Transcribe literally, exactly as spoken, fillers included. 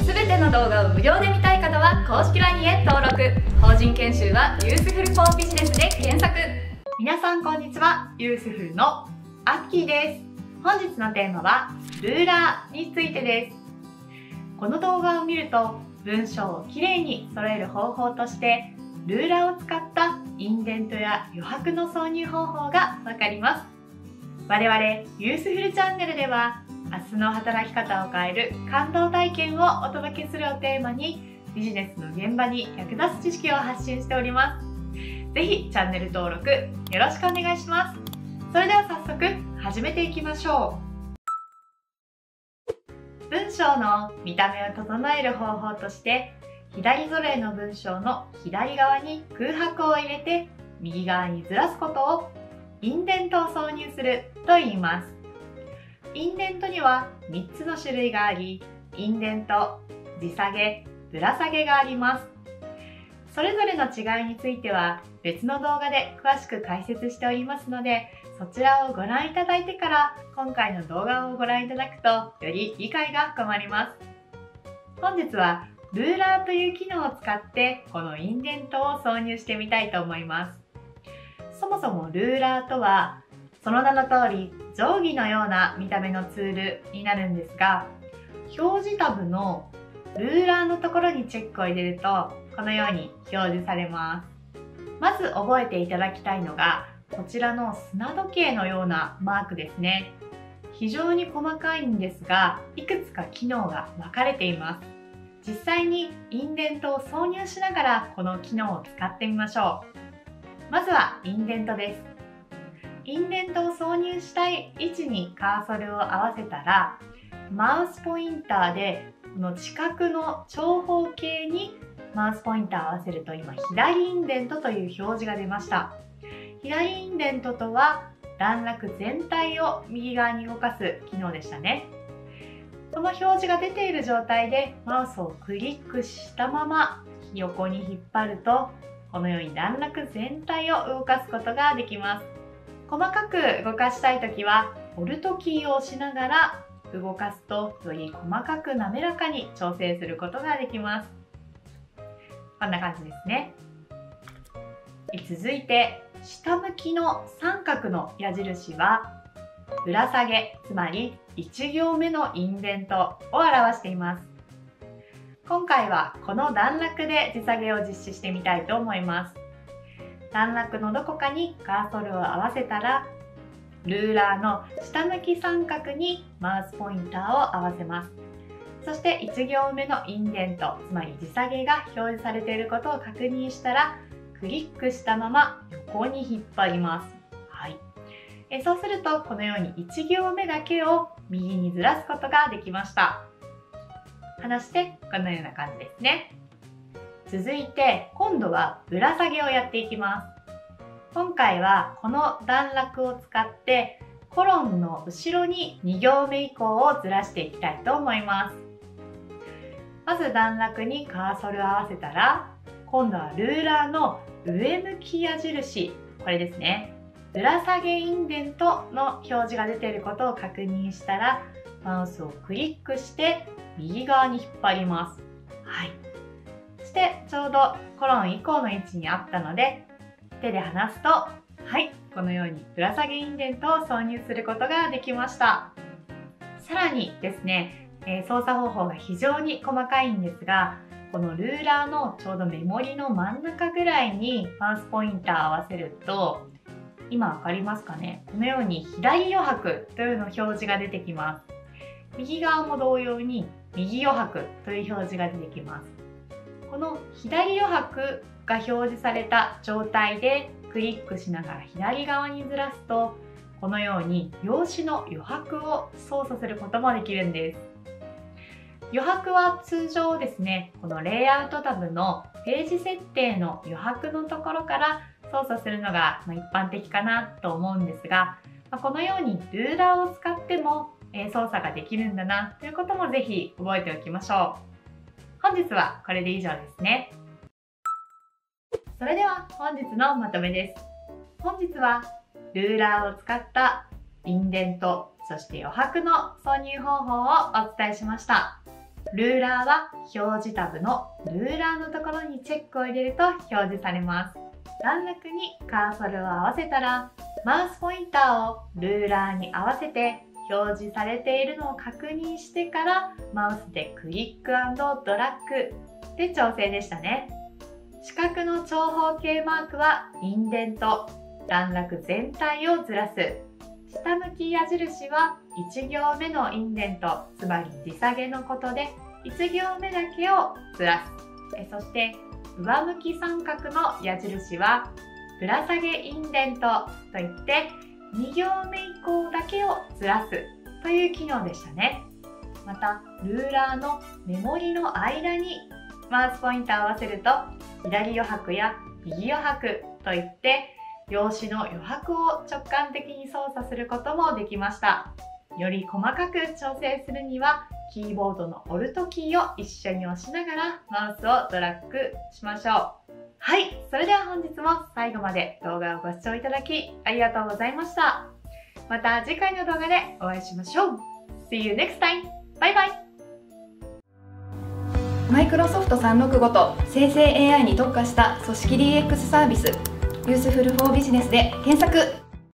すべての動画を無料で見たい方は公式 ライン へ登録。法人研修はユースフルフォービジネスで検索。 皆さんこんにちは、ユースフルのアッキーです。本日のテーマはルーラーについてです。この動画を見ると文章をきれいに揃える方法としてルーラーを使ったインデントや余白の挿入方法がわかります。我々ユースフルチャンネルでは明日の働き方を変える感動体験をお届けするをテーマにビジネスの現場に役立つ知識を発信しております。ぜひチャンネル登録よろしくお願いします。それでは早速始めていきましょう。文章の見た目を整える方法として左ぞれの文章の左側に空白を入れて右側にずらすことをインデントを挿入すると言います。インデントにはみっつの種類があり、インデント、地下げ、ぶら下げがあります。それぞれの違いについては別の動画で詳しく解説しておりますので、そちらをご覧いただいてから今回の動画をご覧いただくとより理解が深まります。本日はルーラーという機能を使ってこのインデントを挿入してみたいと思います。そもそもルーラーとはその名の通り定規のような見た目のツールになるんですが、表示タブのルーラーのところにチェックを入れるとこのように表示されます。まず覚えていただきたいのがこちらの砂時計のようなマークですね。非常に細かいんですがいくつか機能が分かれています。実際にインデントを挿入しながらこの機能を使ってみましょう。まずはインデントです。インデントを挿入したい位置にカーソルを合わせたらマウスポインターでこの四角の長方形にマウスポインターを合わせると今左インデントという表示が出ました。左インデントとは段落全体を右側に動かす機能でしたね。この表示が出ている状態でマウスをクリックしたまま横に引っ張るとこのように段落全体を動かすことができます。細かく動かしたいときはオルトキーを押しながら動かすとより細かく滑らかに調整することができます。こんな感じですね。続いて下向きの三角の矢印はぶら下げ、つまりいち行目のインデントを表しています。今回はこの段落で地下げを実施してみたいと思います。段落のどこかにカーソルを合わせたらルーラーの下向き三角にマウスポインターを合わせます。そしていち行目のインデント、つまり地下げが表示されていることを確認したらクリックしたまま横に引っ張ります。はい、えそうするとこのようにいち行目だけを右にずらすことができました。離してこのような感じですね。続いて今度はぶら下げをやっていきます。今回はこの段落を使ってコロンの後ろにに行目以降をずらしていきたいと思います。まず段落にカーソルを合わせたら今度はルーラーの上向き矢印、これですね、ぶら下げインデントの表示が出ていることを確認したらマウスをクリックして右側に引っ張ります。はい、そしてちょうどコロン以降の位置にあったので手で離すと、はい、このようにぶら下げインデントを挿入することができました。さらにですね、えー、操作方法が非常に細かいんですが、このルーラーのちょうどメモリの真ん中ぐらいにマウスポインターを合わせると、今わかりますかね、このように左余白というの表示が出てきます。右側も同様に右余白という表示が出てきます。この左余白が表示された状態でクリックしながら左側にずらすとこのように用紙の余白を操作することもできるんです。余白は通常ですね、このレイアウトタブのページ設定の余白のところから操作するのが一般的かなと思うんですが、このようにルーラーを使っても操作ができるんだなということもぜひ覚えておきましょう。本日はこれで以上ですね。それでは本日のまとめです。本日はルーラーを使ったインデント、そして余白の挿入方法をお伝えしました。 ルーラーは表示タブのルーラーのところにチェックを入れると表示されます。段落にカーソルを合わせたら、マウスポインターをルーラーに合わせて表示されているのを確認してからマウスでクリック&ドラッグで調整でしたね。四角の長方形マークはインデント、段落全体をずらす。下向き矢印はいち行目のインデント、つまり時下げのことでいち行目だけをずらす。えそして上向き三角の矢印はぶら下げインデントといってに行目以降だけをずらすという機能でしたね。またルーラーのメモリの間にマウスポインターを合わせると左余白や右余白といって用紙の余白を直感的に操作することもできました。より細かく調整するにはキーボードのオルトキーを一緒に押しながらマウスをドラッグしましょう。はい、それでは本日も最後まで動画をご視聴いただきありがとうございました。また次回の動画でお会いしましょう。See you next time! バイバイ。 マイクロソフトさんろくごと生成 エーアイ に特化した組織 ディーエックス サービスユースフルフォービジネスで検索。